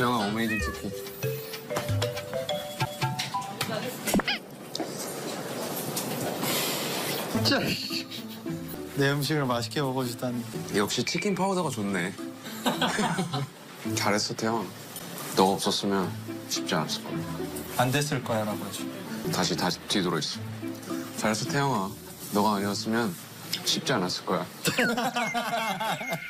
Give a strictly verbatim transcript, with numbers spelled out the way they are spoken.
태영아, 어메이징 치킨. 진짜 내 음식을 맛있게 먹어주다니. 역시 치킨 파우더가 좋네. 잘했어, 태영아. 너가 없었으면 쉽지 않았을 거야. 안 됐을 거야, 라고 하죠. 다시 다시 뒤돌아 있어. 잘했어, 태영아. 너가 아니었으면 쉽지 않았을 거야.